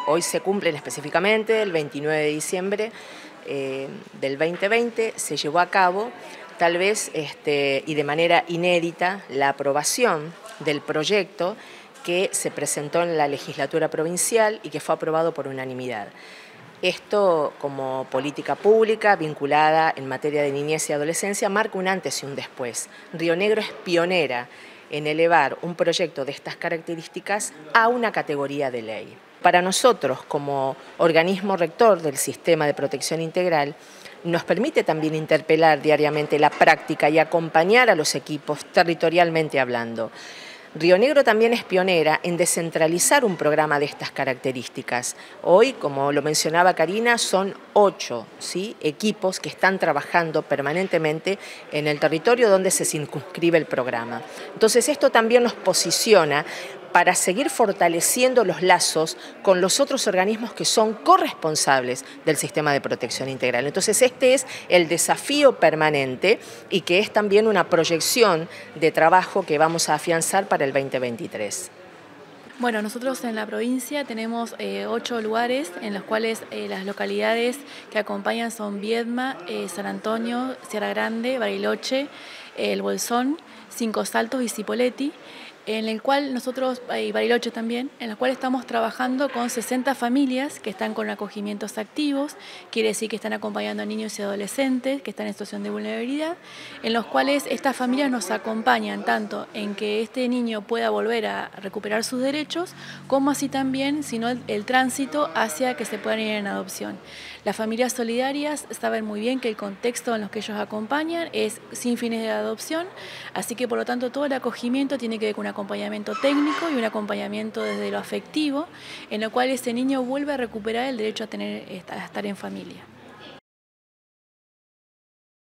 hoy se cumplen específicamente, el 29 de diciembre del 2020, se llevó a cabo, tal vez y de manera inédita, la aprobación del proyecto que se presentó en la legislatura provincial y que fue aprobado por unanimidad. Esto, como política pública vinculada en materia de niñez y adolescencia, marca un antes y un después. Río Negro es pionera en elevar un proyecto de estas características a una categoría de ley. Para nosotros, como organismo rector del Sistema de Protección Integral, nos permite también interpelar diariamente la práctica y acompañar a los equipos territorialmente hablando. Río Negro también es pionera en descentralizar un programa de estas características. Hoy, como lo mencionaba Karina, son 8 equipos que están trabajando permanentemente en el territorio donde se circunscribe el programa. Entonces, esto también nos posiciona para seguir fortaleciendo los lazos con los otros organismos que son corresponsables del sistema de protección integral. Entonces, este es el desafío permanente y que es también una proyección de trabajo que vamos a afianzar para el 2023. Bueno, nosotros en la provincia tenemos 8 lugares en los cuales las localidades que acompañan son Viedma, San Antonio, Sierra Grande, Bariloche, El Bolsón, Cinco Saltos y Cipolletti, en el cual nosotros, y Bariloche también, en el cual estamos trabajando con 60 familias que están con acogimientos activos, quiere decir que están acompañando a niños y adolescentes que están en situación de vulnerabilidad, en los cuales estas familias nos acompañan tanto en que este niño pueda volver a recuperar sus derechos, como así también, sino el tránsito hacia que se puedan ir en adopción. Las familias solidarias saben muy bien que el contexto en los que ellos acompañan es sin fines de adopción, así que por lo tanto todo el acogimiento tiene que ver con un acompañamiento técnico y un acompañamiento desde lo afectivo, en el cual ese niño vuelve a recuperar el derecho a estar en familia.